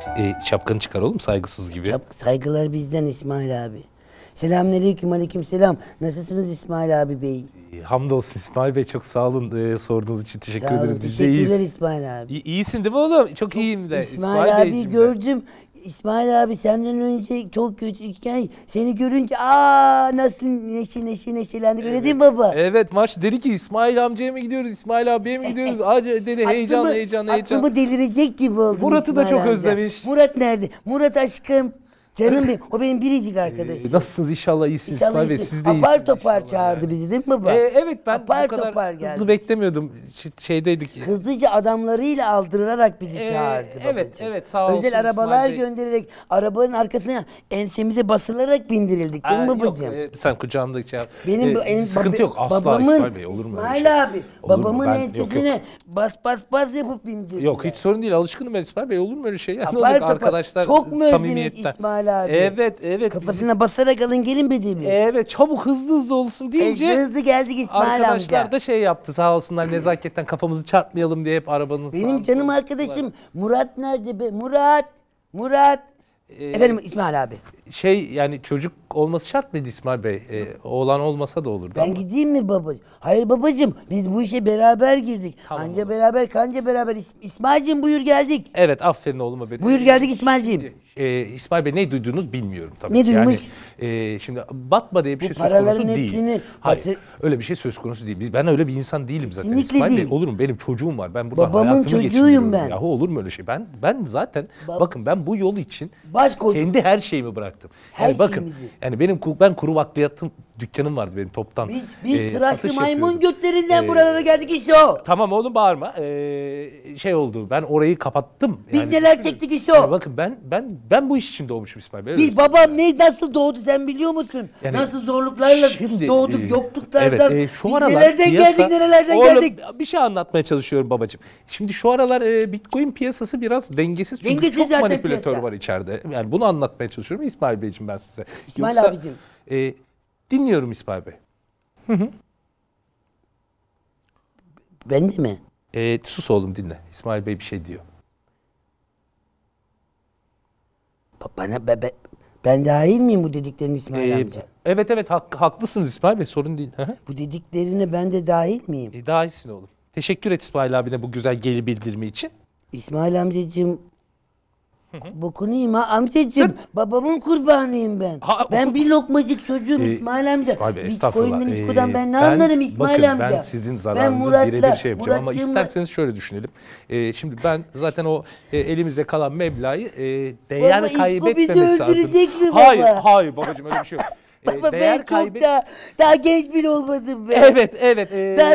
Şapkanı çıkar oğlum, saygısız gibi. Saygılar bizden İsmail abi. Selamünaleyküm, aleykümselam. Nasılsınız İsmail abi bey? Hamdolsun İsmail Bey, çok sağ olun sorduğunuz için teşekkür Sağ olun, ederiz. Biz de teşekkürler iyiyiz. İsmail abi. İyisin değil mi oğlum? Çok iyiyim de. İsmail abi Beyciğim de. gördüm. İsmail abi senden önce çok kötüyken seni görünce nasıl neşelendi öyle değil mi baba? Evet, maç dedi ki İsmail amcaya mı gidiyoruz, İsmail abiye mi gidiyoruz? Acı dedi, heyecan. Aklımı delirecek gibi oldum. Murat'ı da İsmail çok amca. özlemiş. Murat nerede? Murat aşkım. Canım benim. O benim biricik arkadaşım. Nasılsınız, inşallah iyisiniz İsmail Bey, siz de iyisiniz. Apar topar çağırdı bizi değil mi baba? Evet, ben apar bu kadar topar hızlı geldi. beklemiyordum. Şeydeydik. Hızlıca adamlarıyla aldırarak bizi çağırdı babacığım. Evet, sağ olsun Özel arabalar İsmail Bey. göndererek arabanın arkasına ensemize basılarak bindirildik değil mi babacığım? Yok, sen kucağımdaki şey yap. Benim sıkıntı yok asla babamın, İsmail Bey, olur mu öyle şey? İsmail abi Olur mu? babamın Ben- ensesine bas yapıp bindirdiler. Yok, hiç sorun değil, alışkınım ben İsmail Bey, olur mu öyle şey? Ya? Ne Apar olacak, topar. arkadaşlar Çok mu özlemiş samimiyetten. İsmail abi? Evet. Kafasına basarak alın gelin dediğimiz. Evet, çabuk hızlı olsun deyince Hızlı geldik İsmail arkadaşlar amca. da şey yaptı sağ olsunlar, nezaketten kafamızı çarpmayalım diye hep arabanın Benim canım arkadaşım Murat nerede be? Murat. Efendim İsmail abi. yani çocuk olması şart mıydı İsmail Bey? Oğlan olmasa da olurdu Ben ama. gideyim mi baba? Hayır babacığım biz bu işe beraber girdik. Tamam Anca oğlum. beraber kanca beraber. İsmail'cim buyur geldik. Evet, aferin oğluma benim. Buyur geldik İsmail'cim. İsmail Bey, ne duyduğunuz bilmiyorum tabii. Ne duymuş? Şimdi batma diye bir şey söz paraların konusu değil. hepsini Hayır, öyle bir şey söz konusu değil. Ben öyle bir insan değilim zaten. Kesinlikle İsmail değil. Bey, olur mu? Benim çocuğum var. Ben buradan Babamın hayatımı çocuğuyum geçiriyorum. ben. Yahu olur mu öyle şey? Ben zaten bakın, ben bu yol için Baş koyduk. kendi her şeyimi bıraktım. Her Bakın, şeyimizi. yani ben kuru bakliyatım dükkanım vardı benim toptan. Biz tıraşlı satış maymun yapıyordum. götlerinden buralara geldik işte o. Tamam oğlum, bağırma. Şey oldu. Ben orayı kapattım. Biz neler çektik işte o. Yani bakın, ben bu iş için doğmuşum İsmail Bey. Biz babam nasıl doğdu sen biliyor musun? Yani nasıl zorluklarla şimdi, doğduk, yokluklardan. Evet, şu biz aralar nelerden geldik, nerelerden Oğlum, geldik. bir şey anlatmaya çalışıyorum babacığım. Şimdi şu aralar Bitcoin piyasası biraz dengesiz. Çünkü Dengesiz çok zaten manipülatör piyasa. var içeride. Yani bunu anlatmaya çalışıyorum İsmail Beyciğim ben size. İsmail abicim. Dinliyorum İsmail Bey. Ben de mi? Sus oğlum, dinle. İsmail Bey bir şey diyor. Ben dahil miyim bu dediklerin İsmail amca? Evet, haklısınız İsmail Bey, sorun değil. Bu dediklerine ben de dahil miyim? Daha iyisin oğlum. Teşekkür et İsmail abine bu güzel geri bildirimi için. İsmail amcacığım bokunu yiyeyim amcacığım. Babamın kurbanıyım ben. Ben bir lokmacık çocuğum İsmail amca. İsmail Bey, estağfurullah. Bitcoin'den iskodan ben ne anlarım İsmail amca? Ben sizin zararınızı birebir şey yapacağım ama isterseniz şöyle düşünelim. Şimdi ben zaten o elimizde kalan meblağı değer baba, kaybetmemesi İsko bizi öldürecek mi baba? Hayır babacığım, öyle bir şey yok. Baba ben çok daha genç bile olmadım ben. Evet.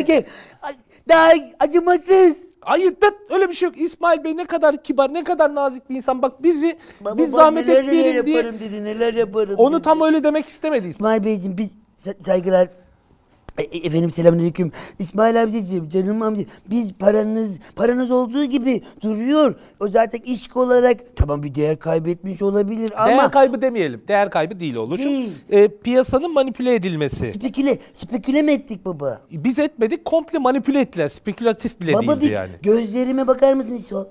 Daha acımasız. Hayır, öyle bir şey yok. İsmail Bey ne kadar kibar, ne kadar nazik bir insan. Bak biz Baba, zahmet neler etmeyelim diye. yaparım dedi, neler yaparım Onu dedi. tam öyle demek istemedi İsmail. İsmail Beyciğim bir saygılar. Efendim selamünaleyküm. İsmail amcacığım, canım amca, biz paranız olduğu gibi duruyor. O zaten iş olarak tamam bir değer kaybetmiş olabilir ama Değer kaybı demeyelim. Değer kaybı değil olur. Değil. Piyasanın manipüle edilmesi. speküle mi ettik baba? Biz etmedik, komple manipüle ettiler. Spekülatif bile Baba değildi bir yani. gözlerime bakar mısın İso?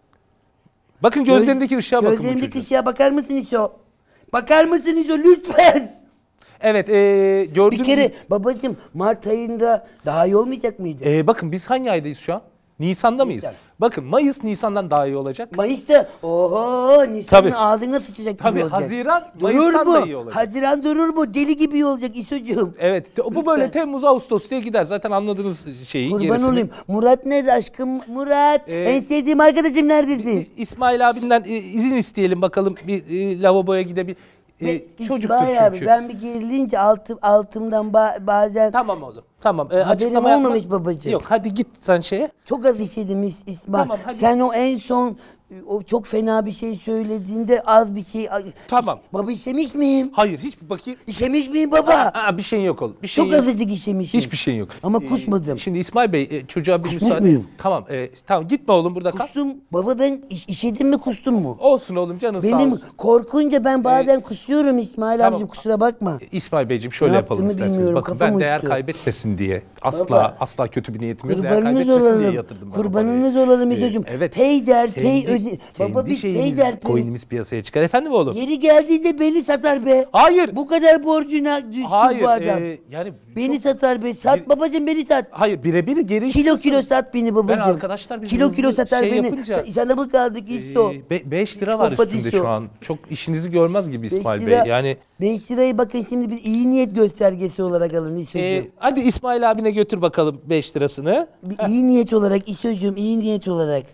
Bakın gözlerindeki ışığa bakın bu Gözlerimdeki çocuğun. ışığa bakar mısın İso? Bakar mısın İso lütfen? Evet, gördüğünüz Bir kere babacığım Mart ayında daha iyi olmayacak mıydı? bakın biz hangi aydayız şu an? Nisan'da mıyız? Nisan. Bakın Mayıs Nisan'dan daha iyi olacak. Mayıs'ta Nisan'ın Tabii. ağzına sıçacak gibi Tabii, olacak. Haziran Durur Mayıs'tan mu? da iyi olacak. Haziran durur mu? Deli gibi iyi olacak İso'cuğum. Evet, bu böyle Lütfen. Temmuz Ağustos diye gider. Zaten anladığınız şeyi. Kurban gerisini. olayım. Murat nerede aşkım? Murat. En sevdiğim arkadaşım neredesin? İsmail abinden izin isteyelim bakalım, bir lavaboya gidebilir. Çocuktur İsmail abi çünkü. ben bir gerilince altımdan bazen Tamam oğlum. Tamam. haberim Açıklama yapma. olmamış babacığım. Yok, hadi git sen şeye. Çok az işedim İsmail. Tamam, hadi. Sen o en son o çok fena bir şey söylediğinde az bir şey. Tamam. Baba işemiş miyim? Hayır, hiçbir bakayım. İşemiş miyim baba? Bir şeyin yok oğlum. Bir şeyin Çok yok. azıcık işemişim. Hiçbir şeyin yok. Ama kusmadım. Şimdi İsmail Bey çocuğa bir Kusmuş müsaade. muyum? Tamam. Tamam, gitme oğlum, burada kal. Kustum. Baba ben işedim mi kustum mu? Olsun oğlum, canın sağ Benim olsun. korkunca ben bazen kusuyorum İsmail tamam. abicim kusura bakma. İsmail Beyciğim şöyle Ne yapalım yaptığımı isterseniz. bilmiyorum, Bakın, kafam ben değer uçtu. kaybetmesin diye Baba, asla kötü bir niyetim yok. Değer Kurbanınız kaybetmesin diye olalım. yatırdım ben o Kurbanınız parayı. olalım İzocuğum. Evet. Pey Kendi Baba kendi biz şeyimiz, peyderpey. coin'imiz piyasaya çıkar. Efendim oğlum? Yeri geldiğinde beni satar be. Hayır. Bu kadar borcuna düştü Hayır. bu adam. Yani Beni çok- satar be. Sat Bir- babacığım, beni sat. Hayır, birebir geri Kilo istiyorsun. sat beni babacığım. arkadaşlar biz kilo hızlı satar şey beni. yapınca- Sana mı kaldık hiç o? 5 lira Hiç var kopmadı üstünde hiç o. şu an. Çok işinizi görmez gibi 5 İsmail lira, Bey. Yani 5 lirayı bakın şimdi biz iyi niyet göstergesi olarak alın İsocuğum. hadi İsmail abine götür bakalım 5 lirasını. Bir iyi niyet olarak İsocuğum, iyi niyet olarak.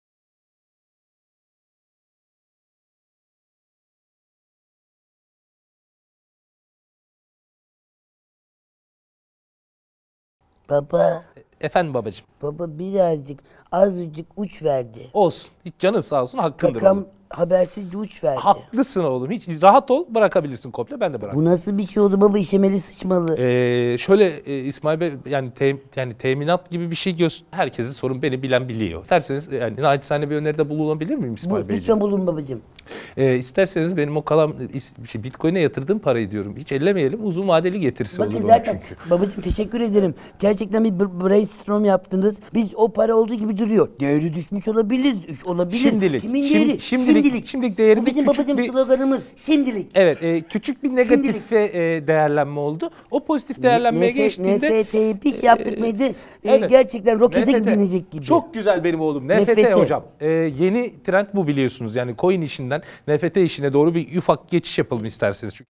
Baba, Efendim babacığım. baba birazcık azıcık uç verdi. Olsun. Hiç canın sağ olsun, hakkındır Kakam oğlum. habersizce uç verdi. Haklısın oğlum. Hiç rahat ol, bırakabilirsin komple. Ben de bırak. Bu nasıl bir şey oldu baba, işemeli sıçmalı. Şöyle İsmail Bey, yani teminat gibi bir şey herkesin sorun, beni bilen biliyor. İsterseniz yani naçizane bir öneride bulunabilir miyim İsmail Beyciğim? Lütfen bulun babacığım. İsterseniz benim o kalan Bitcoin'e yatırdığım parayı diyorum. Hiç ellemeyelim, uzun vadeli getirisi Bakın olur o zaten çünkü. babacığım teşekkür ederim. Gerçekten bir brainstorm yaptınız. Biz o para olduğu gibi duruyor. Değeri düşmüş olabilir. Olabilir. Şimdilik. Kimin değeri? Şimdilik değeri Bu bizim küçük babacığım bir- sloganımız. Şimdilik. Evet, küçük bir negatife değerlenme oldu. O pozitif değerlenmeye geçtiğinde... NFT'yi bir şey yaptık mıydı? evet. Gerçekten rokete NFT. binecek gibi. Çok güzel benim oğlum. NFT NFT. hocam. Yeni trend bu, biliyorsunuz. Yani coin işinden NFT işine doğru bir ufak geçiş yapalım isterseniz. Çünkü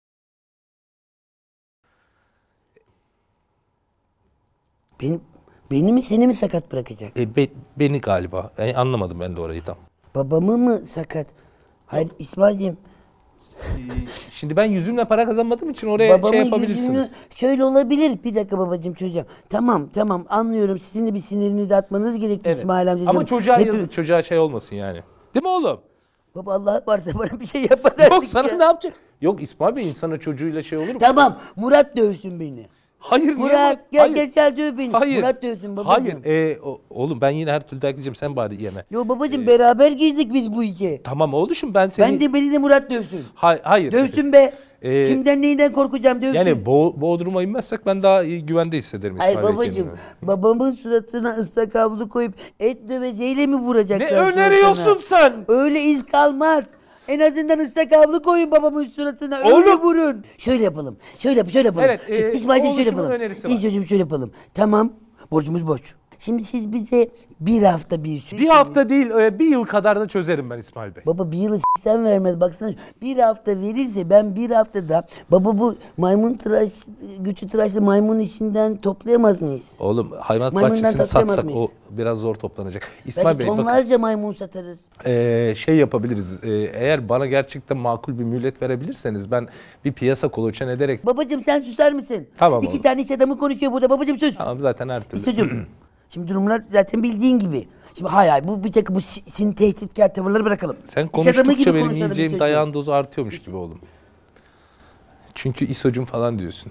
Beni mi seni mi sakat bırakacak? beni galiba. Anlamadım ben de orayı tam. Babamı mı sakat? Hayır İsmail'cim. Şimdi ben yüzümle para kazanmadığım için oraya Babamın şey yapabilirsiniz. yüzünü şöyle olabilir. Bir dakika babacığım, çözeceğim. Tamam anlıyorum. Sizin de bir sinirinizi atmanız gerekti Evet. İsmail amcacığım. Ama çocuğa Hep- yazık, çocuğa şey olmasın yani. Değil mi oğlum? Baba Allah varsa bana bir şey yapma artık Yok, sana ya. ne yapacak? Yok İsmail Bey, insana çocuğuyla şey olur mu? Tamam, Murat dövsün beni. Hayır, niye Murat gel Hayır. gel döv beni. Hayır. Murat dövsün babacığım. Hayır. Oğlum ben yine her türlü dayak sen bari yeme. Yo babacığım beraber girdik biz bu işe. Tamam oğluşum, ben seni... Ben de beni de Murat dövsün. Hayır. Dövsün be. Ee, Kimden neyden korkacağım, dövsün. Yani Bodrum'a inmezsek ben daha iyi güvende hissederim Ay İsmail Bey babacığım, kendimi. babamın suratına ıslak havlu koyup et döveceğiyle mi vuracaklar? Ne öneriyorsun suratına? sen? Öyle iz kalmaz. En azından ıslak havlu koyun babamın suratına. Öyle Oğlum. vurun. Şöyle yapalım. Şöyle yapalım. Evet, İsmail'cim şöyle oğluşumun yapalım. önerisi var. İzleyicim şöyle yapalım. Tamam. Borcumuz borç. Şimdi siz bize bir hafta bir süre... Bir hafta değil, bir yıl kadar da çözerim ben İsmail Bey. Baba bir yılı sen vermez. Baksana bir hafta verirse ben bir haftada baba bu maymun tıraş, götü tıraşlı maymun işinden toplayamaz mıyız? Oğlum hayvanat Maymundan bahçesini toplayamaz satsak mıyız? o biraz zor toplanacak. İsmail Belki Bey bakın, tonlarca maymun satarız. şey yapabiliriz. Eğer bana gerçekten makul bir mühlet verebilirseniz ben bir piyasa kolaçan ederek... Babacım sen susar mısın? Tamam İki oğlum. tane iş adamı konuşuyor burada. Babacım sus. Tamam zaten her türlü. Çocuğum. Şimdi durumlar zaten bildiğin gibi. Şimdi hayır bu bir tek bu senin tehditkar tavırları bırakalım. Sen İş adamı gibi konuştukça benim konuşalım yiyeceğim çocuğum. dayağın dozu artıyormuş gibi oğlum. Çünkü İso'cum falan diyorsun.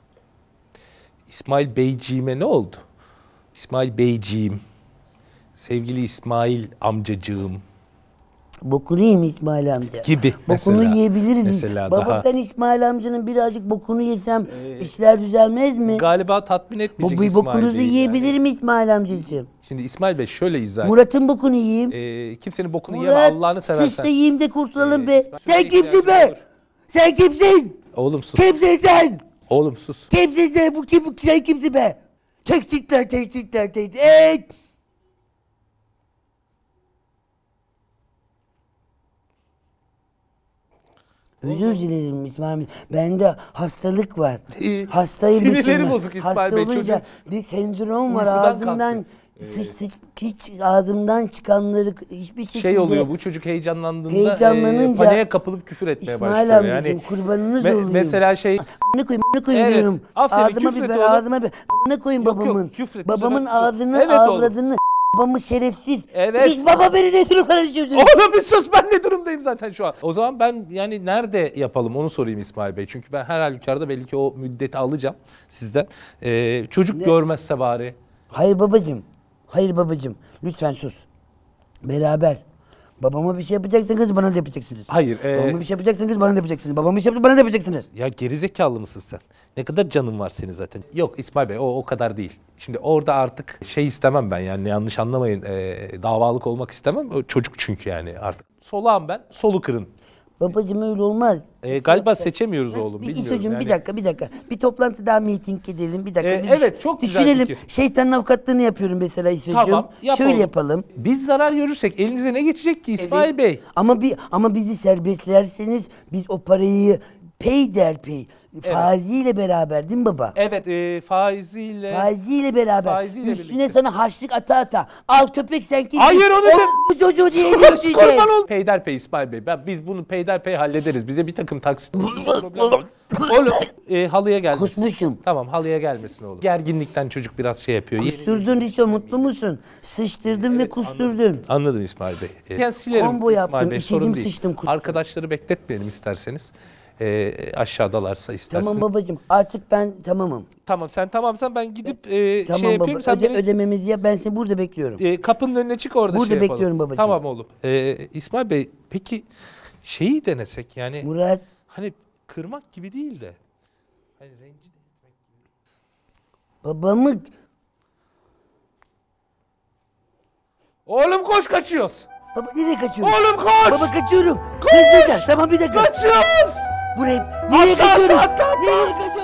İsmail Beyciğime ne oldu? İsmail Beyciğim. Sevgili İsmail amcacığım. Bokunu yiyeyim İsmail amca. Gibi Bokunu mesela. yiyebiliriz. Mesela Baba daha- ben İsmail amcanın birazcık bokunu yesem işler düzelmez mi? Galiba tatmin etmeyecek Bu İsmail bokunuzu Bey yiyebilirim İsmail amcacığım. Şimdi İsmail Bey şöyle izah edeyim. Murat'ın bokunu yiyeyim. Kimsenin bokunu yeme Murat Allah'ını seversen. sıç da yiyeyim de kurtulalım be. İsmail Sen Bey kimsin ihtiyacım be? olur. Sen kimsin? Oğlum sus. Kimsin sen? Oğlum sus. Kimsin sen? Bu kim? Sen kimsin be? Tehditler. Özür dilerim İsmail Bey. Bende hastalık var. Hastaymışım. Sinirleri ben. bozuk İsmail Hasta Bey, olunca çocuk bir sendrom var. uykudan Ağzımdan kalktı. hiç ağzımdan çıkanları hiçbir şekilde... Şey oluyor, bu çocuk heyecanlandığında Heyecanlanınca- paniğe kapılıp küfür etmeye İsmail başlıyor. amcacığım kurbanınız Me- olayım. mesela şey Ne koyayım Evet, diyorum. aferin, Ağzıma küfret biber, oğlum. ağzıma biber. Ne koyayım Yok, yok, babamın? küfret, Babamın güzel, ağzını, evet oğlum. avradını, babamı şerefsiz. Evet. Hiç baba beni ne durumlara düşürdün? oğlum bir sus, ben ne durumdayım zaten şu an. O zaman ben yani nerede yapalım onu sorayım İsmail Bey. Çünkü ben her halükarda belli ki o müddeti alacağım sizden. Çocuk görmezse bari. Hayır babacığım. Lütfen sus. Beraber. Babama bir şey yapacaksınız, bana da yapacaksınız. Hayır. Babama bir şey yapacaksınız, bana da yapacaksınız. Babama bir şey yapacaksınız, bana da yapacaksınız. Ya gerizekalı mısın sen? Ne kadar canın var senin zaten. Yok İsmail Bey o kadar değil. Şimdi orada artık şey istemem ben yani yanlış anlamayın. Davalık olmak istemem. O çocuk çünkü yani artık. Solağım ben, solu kırın. Babacığım öyle olmaz. Galiba seçemiyoruz oğlum. Bir Bilmiyorum İso'cum yani. bir dakika. Bir toplantı daha meeting edelim. Bir dakika. Evet, çok güzel düşünelim. fikir. Şeytanın avukatlığını yapıyorum mesela İso'cum. Tamam, Şöyle yapalım. Biz zarar görürsek elinize ne geçecek ki İsmail Evet. Bey? Ama bizi serbestlerseniz biz o parayı peyderpey faiziyle beraber değil mi baba? Evet faiziyle. Faiziyle beraber. Faiziyle Üstüne birlikte. sana harçlık ata. Al köpek sen kimsin? Hayır, onu Bu çocuğu diye Kurban ol. Peyderpey İsmail Bey. Biz bunu peyderpey hallederiz. Bize bir takım taksit. Oğlum halıya gelmesin. Kusmuşum. Tamam halıya gelmesin oğlum. Gerginlikten çocuk biraz şey yapıyor. Kusturdun Riso, mutlu musun? Sıçtırdın ve kusturdun. Anladım İsmail Bey. Ben silerim Combo yaptım, İsmail Bey, işedim, sorun değil. sıçtım, kustum. Arkadaşları bekletmeyelim isterseniz. Aşağıdalarsa isterseniz. Tamam babacığım artık ben tamamım. Tamam sen tamamsan ben gidip Tamam şey baba yapayım. Sen beni ödememizi yap, ben seni burada bekliyorum. kapının önüne çık orada Burada şey yapalım. bekliyorum babacığım. Tamam oğlum. İsmail Bey peki şeyi denesek yani Murat, hani kırmak gibi değil de hani rencide etmek gibi. babamı Oğlum koş kaçıyoruz. baba nereye kaçıyorsun? Oğlum koş. Baba kaçıyorum. Hızlıca tamam bir dakika. Kaçıyoruz. Buraya nereye Atla, kaçıyorum? atla, atla. Nereye kaçıyorum?